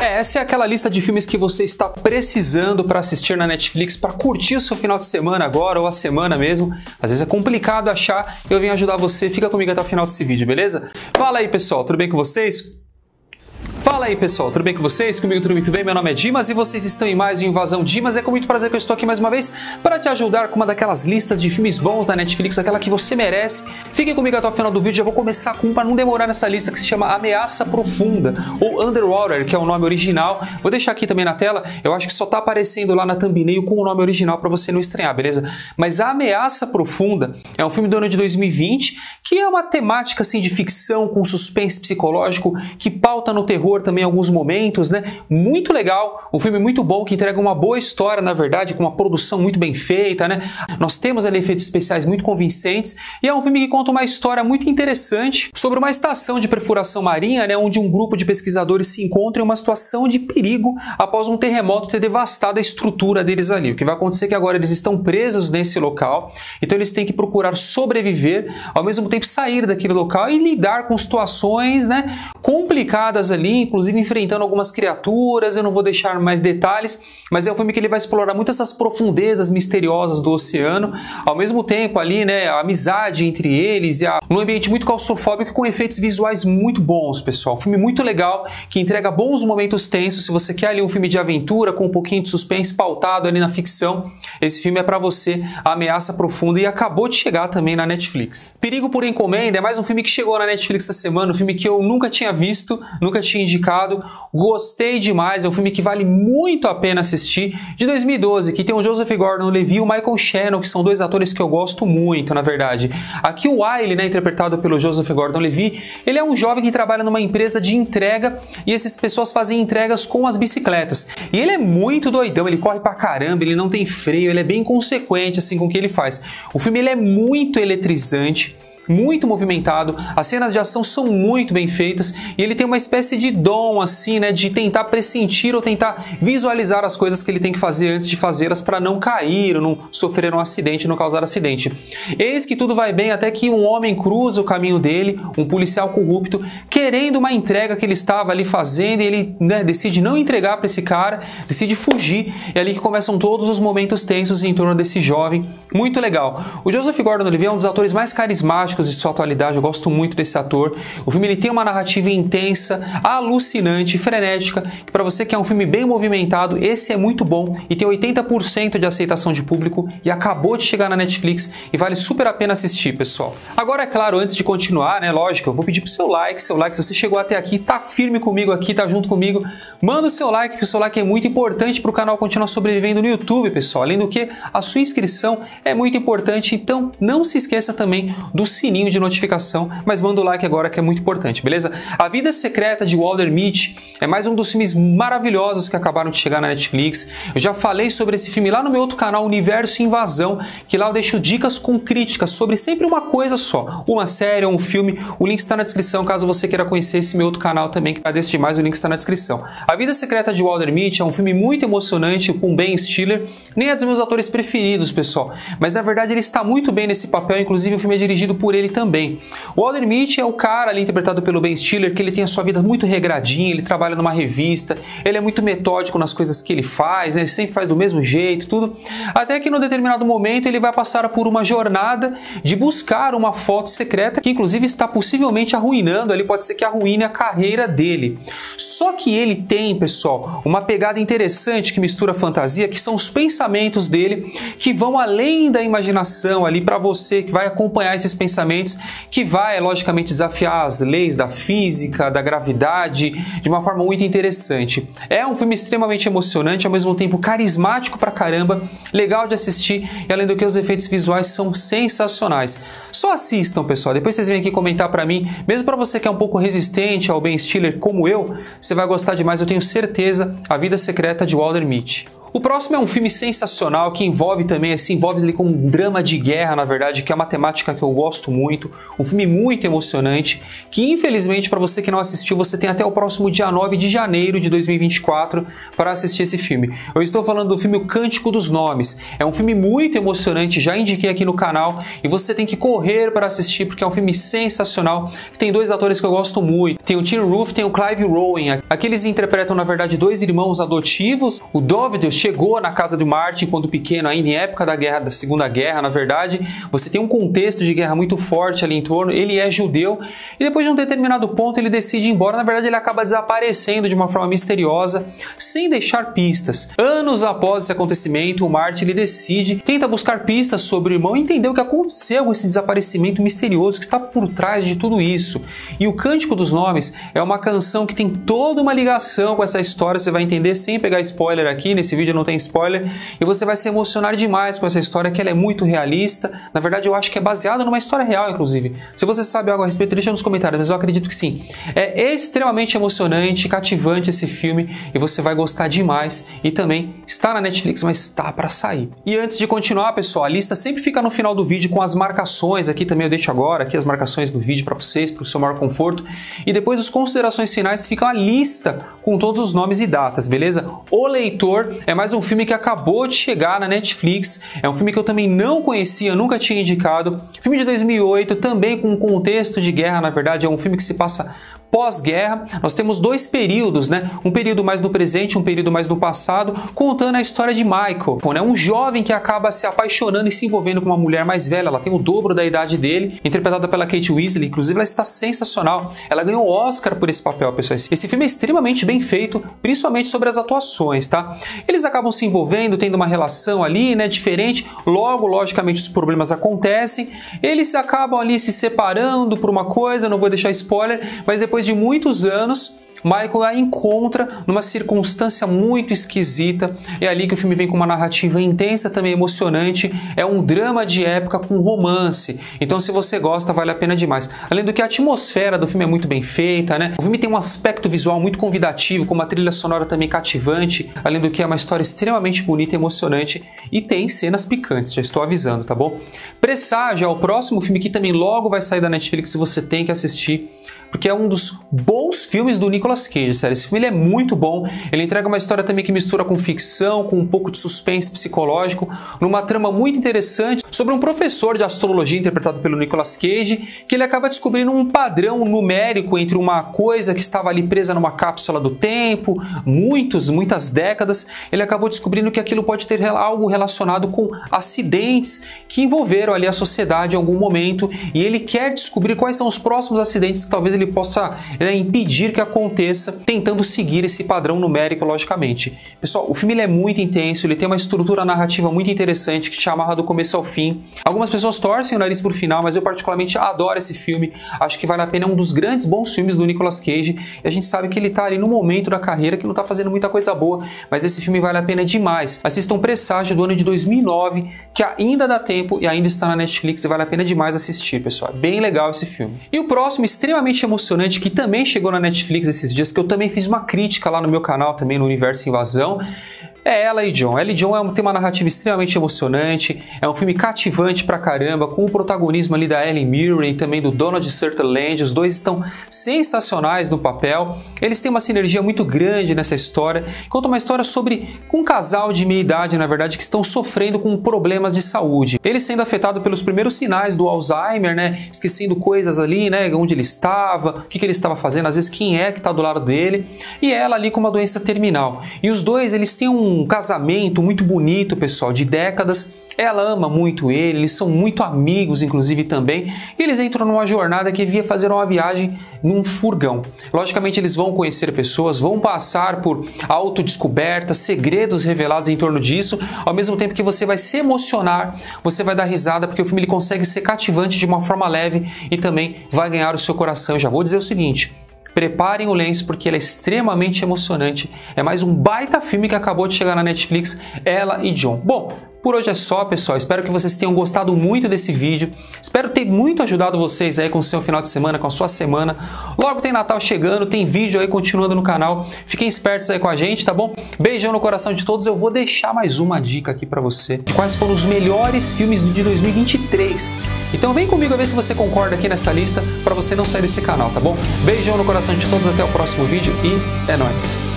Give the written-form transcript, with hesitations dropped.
Essa é aquela lista de filmes que você está precisando para assistir na Netflix, para curtir o seu final de semana agora ou a semana mesmo. Às vezes é complicado achar, eu venho ajudar você. Fica comigo até o final desse vídeo, beleza? Fala aí, pessoal, tudo bem com vocês? Fala aí, pessoal, tudo bem com vocês? Comigo tudo muito bem, meu nome é Dimas e vocês estão em mais um Invasão Dimas. É com muito prazer que eu estou aqui mais uma vez para te ajudar com uma daquelas listas de filmes bons da Netflix, aquela que você merece. Fiquem comigo até o final do vídeo, eu vou começar com um para não demorar nessa lista que se chama Ameaça Profunda, ou Underwater, que é o nome original. Vou deixar aqui também na tela, eu acho que só tá aparecendo lá na thumbnail com o nome original para você não estranhar, beleza? Mas A Ameaça Profunda é um filme do ano de 2020, que é uma temática assim de ficção com suspense psicológico, que pauta no terror também em alguns momentos, né? Muito legal, um filme muito bom que entrega uma boa história, na verdade, com uma produção muito bem feita, né? Nós temos ali efeitos especiais muito convincentes e é um filme que conta uma história muito interessante sobre uma estação de perfuração marinha, né? Onde um grupo de pesquisadores se encontra em uma situação de perigo após um terremoto ter devastado a estrutura deles ali. O que vai acontecer é que agora eles estão presos nesse local, então eles têm que procurar sobreviver, ao mesmo tempo sair daquele local e lidar com situações, né, complicadas ali, inclusive enfrentando algumas criaturas. Eu não vou deixar mais detalhes, mas é um filme que ele vai explorar muito essas profundezas misteriosas do oceano, ao mesmo tempo ali, né, a amizade entre eles e um ambiente muito claustrofóbico com efeitos visuais muito bons, pessoal. Um filme muito legal, que entrega bons momentos tensos. Se você quer ali um filme de aventura com um pouquinho de suspense pautado ali na ficção, esse filme é pra você. A Ameaça Profunda, e acabou de chegar também na Netflix. Perigo por Encomenda é mais um filme que chegou na Netflix essa semana, um filme que eu nunca tinha visto, nunca tinha indicado, gostei demais, é um filme que vale muito a pena assistir, de 2012, que tem o Joseph Gordon-Levitt e o Michael Shannon, que são dois atores que eu gosto muito, na verdade. Aqui o Wiley, né, interpretado pelo Joseph Gordon-Levitt, ele é um jovem que trabalha numa empresa de entrega e essas pessoas fazem entregas com as bicicletas. E ele é muito doidão, ele corre pra caramba, ele não tem freio, ele é bem consequente assim com o que ele faz. O filme ele é muito eletrizante, muito movimentado, as cenas de ação são muito bem feitas e ele tem uma espécie de dom assim, né, de tentar pressentir ou tentar visualizar as coisas que ele tem que fazer antes de fazê-las para não cair ou não sofrer um acidente, não causar acidente. Eis que tudo vai bem até que um homem cruza o caminho dele, um policial corrupto, querendo uma entrega que ele estava ali fazendo, e ele, né, decide não entregar para esse cara, decide fugir. É ali que começam todos os momentos tensos em torno desse jovem. Muito legal. O Joseph Gordon-Levitt é um dos atores mais carismáticos de sua atualidade, eu gosto muito desse ator. O filme ele tem uma narrativa intensa, alucinante, frenética, que para você que é um filme bem movimentado, esse é muito bom e tem 80% de aceitação de público e acabou de chegar na Netflix e vale super a pena assistir, pessoal. Agora, é claro, antes de continuar, né, lógico, eu vou pedir pro seu like, se você chegou até aqui, tá firme comigo aqui, tá junto comigo, manda o seu like, porque o seu like é muito importante para o canal continuar sobrevivendo no YouTube, pessoal. Além do que, a sua inscrição é muito importante, então não se esqueça também do sininho de notificação, mas manda o like agora que é muito importante, beleza? A Vida Secreta de Walter Mitty é mais um dos filmes maravilhosos que acabaram de chegar na Netflix. Eu já falei sobre esse filme lá no meu outro canal, Universo Invasão, que lá eu deixo dicas com críticas sobre sempre uma coisa só, uma série ou um filme. O link está na descrição, caso você queira conhecer esse meu outro canal também, que agradeço demais, o link está na descrição. A Vida Secreta de Walter Mitty é um filme muito emocionante, com Ben Stiller, nem é dos meus atores preferidos, pessoal, mas na verdade ele está muito bem nesse papel, inclusive o filme é dirigido por ele também. O Walter Mitty é o cara ali interpretado pelo Ben Stiller, que ele tem a sua vida muito regradinha, ele trabalha numa revista, ele é muito metódico nas coisas que ele faz, né? Ele sempre faz do mesmo jeito, tudo, até que num determinado momento ele vai passar por uma jornada de buscar uma foto secreta que inclusive está possivelmente arruinando, ali pode ser que arruine a carreira dele. Só que ele tem, pessoal, uma pegada interessante que mistura fantasia, que são os pensamentos dele, que vão além da imaginação ali para você que vai acompanhar esses pensamentos, que vai, logicamente, desafiar as leis da física, da gravidade, de uma forma muito interessante. É um filme extremamente emocionante, ao mesmo tempo carismático pra caramba, legal de assistir, e além do que os efeitos visuais são sensacionais. Só assistam, pessoal, depois vocês vêm aqui comentar pra mim, mesmo pra você que é um pouco resistente ao Ben Stiller como eu, você vai gostar demais, eu tenho certeza. A Vida Secreta de Walter Mitty. O próximo é um filme sensacional que envolve também, envolve ali com um drama de guerra, na verdade, que é uma temática que eu gosto muito, um filme muito emocionante, que infelizmente para você que não assistiu, você tem até o próximo dia 9 de janeiro de 2024 para assistir esse filme. Eu estou falando do filme O Cântico dos Nomes. É um filme muito emocionante, já indiquei aqui no canal e você tem que correr para assistir porque é um filme sensacional. Tem dois atores que eu gosto muito, tem o Tim Ruth e tem o Clive Owen. Aqui eles interpretam na verdade dois irmãos adotivos. O David chegou na casa de Martin quando pequeno, ainda em época da Segunda Guerra, na verdade. Você tem um contexto de guerra muito forte ali em torno. Ele é judeu e depois de um determinado ponto ele decide ir embora. Na verdade, ele acaba desaparecendo de uma forma misteriosa, sem deixar pistas. Anos após esse acontecimento, o Martin tenta buscar pistas sobre o irmão e entender o que aconteceu com esse desaparecimento misterioso que está por trás de tudo isso. E o Cântico dos Nomes é uma canção que tem toda uma ligação com essa história. Você vai entender sem pegar spoiler aqui. Nesse vídeo não tem spoiler e você vai se emocionar demais com essa história, que ela é muito realista. Na verdade, eu acho que é baseada numa história real, inclusive. Se você sabe algo a respeito, deixa nos comentários, mas eu acredito que sim. É extremamente emocionante, cativante esse filme e você vai gostar demais. E também está na Netflix, mas está para sair. E antes de continuar, pessoal, a lista sempre fica no final do vídeo com as marcações. Aqui também eu deixo agora aqui as marcações do vídeo para vocês, para o seu maior conforto. E depois as considerações finais fica a lista com todos os nomes e datas, beleza? O Leitor é mais um filme que acabou de chegar na Netflix. É um filme que eu também não conhecia, nunca tinha indicado. Filme de 2008, também com um contexto de guerra, na verdade. É um filme que se passa pós-guerra. Nós temos dois períodos, né? Um período mais no presente, um período mais no passado, contando a história de Michael, né? Um jovem que acaba se apaixonando e se envolvendo com uma mulher mais velha. Ela tem o dobro da idade dele, interpretada pela Kate Winslet. Inclusive, ela está sensacional. Ela ganhou o Oscar por esse papel, pessoal. Esse filme é extremamente bem feito, principalmente sobre as atuações, tá? Eles acabam se envolvendo, tendo uma relação ali, né? Diferente. Logo, logicamente, os problemas acontecem. Eles acabam ali se separando por uma coisa, não vou deixar spoiler, mas depois de muitos anos, Michael a encontra numa circunstância muito esquisita. É ali que o filme vem com uma narrativa intensa, também emocionante. É um drama de época com romance. Então, se você gosta, vale a pena demais. Além do que a atmosfera do filme é muito bem feita, né? O filme tem um aspecto visual muito convidativo, com uma trilha sonora também cativante. Além do que é uma história extremamente bonita e emocionante. E tem cenas picantes, já estou avisando, tá bom? Presságio é o próximo filme que também logo vai sair da Netflix e você tem que assistir, porque é um dos bons filmes do Nicolas Cage, sério. Esse filme ele é muito bom, ele entrega uma história também que mistura com ficção, com um pouco de suspense psicológico, numa trama muito interessante, sobre um professor de astrologia interpretado pelo Nicolas Cage, que ele acaba descobrindo um padrão numérico entre uma coisa que estava ali presa numa cápsula do tempo, muitas décadas. Ele acabou descobrindo que aquilo pode ter algo relacionado com acidentes que envolveram ali a sociedade em algum momento, e ele quer descobrir quais são os próximos acidentes que talvez ele possa impedir que aconteça, tentando seguir esse padrão numérico, logicamente. Pessoal, o filme ele é muito intenso, ele tem uma estrutura narrativa muito interessante que te amarra do começo ao fim. Algumas pessoas torcem o nariz pro final, mas eu particularmente adoro esse filme. Acho que vale a pena, é um dos grandes bons filmes do Nicolas Cage. E a gente sabe que ele tá ali no momento da carreira que não tá fazendo muita coisa boa, mas esse filme vale a pena demais. Assistam Presságio do ano de 2009, que ainda dá tempo e ainda está na Netflix e vale a pena demais assistir, pessoal. É bem legal esse filme. E o próximo, extremamente emocionante, que também chegou na Netflix esses dias, que eu também fiz uma crítica lá no meu canal, também no Universo Invasão, é Ela e John. Ela e John tem uma narrativa extremamente emocionante, é um filme cativante pra caramba, com o protagonismo ali da Ellen Mirren e também do Donald Sutherland. Os dois estão sensacionais no papel, eles têm uma sinergia muito grande nessa história. Conta uma história sobre um casal de meia idade, na verdade, que estão sofrendo com problemas de saúde. Ele sendo afetado pelos primeiros sinais do Alzheimer, né, esquecendo coisas ali, né, onde ele estava, o que ele estava fazendo, às vezes quem é que está do lado dele, e ela ali com uma doença terminal. E os dois, eles têm um casamento muito bonito, pessoal, de décadas. Ela ama muito ele, eles são muito amigos, inclusive, também. E eles entram numa jornada que via fazer uma viagem num furgão. Logicamente, eles vão conhecer pessoas, vão passar por autodescobertas, segredos revelados em torno disso, ao mesmo tempo que você vai se emocionar, você vai dar risada, porque o filme ele consegue ser cativante de uma forma leve e também vai ganhar o seu coração. Eu já vou dizer o seguinte: preparem o lenço porque ele é extremamente emocionante. É mais um baita filme que acabou de chegar na Netflix, Ela e John. Bom, Por hoje é só, pessoal. Espero que vocês tenham gostado muito desse vídeo. Espero ter muito ajudado vocês aí com o seu final de semana, com a sua semana. Logo tem Natal chegando, tem vídeo aí continuando no canal. Fiquem espertos aí com a gente, tá bom? Beijão no coração de todos. Eu vou deixar mais uma dica aqui pra você de quais foram os melhores filmes de 2023. Então vem comigo a ver se você concorda aqui nessa lista pra você não sair desse canal, tá bom? Beijão no coração de todos. Até o próximo vídeo e é nóis!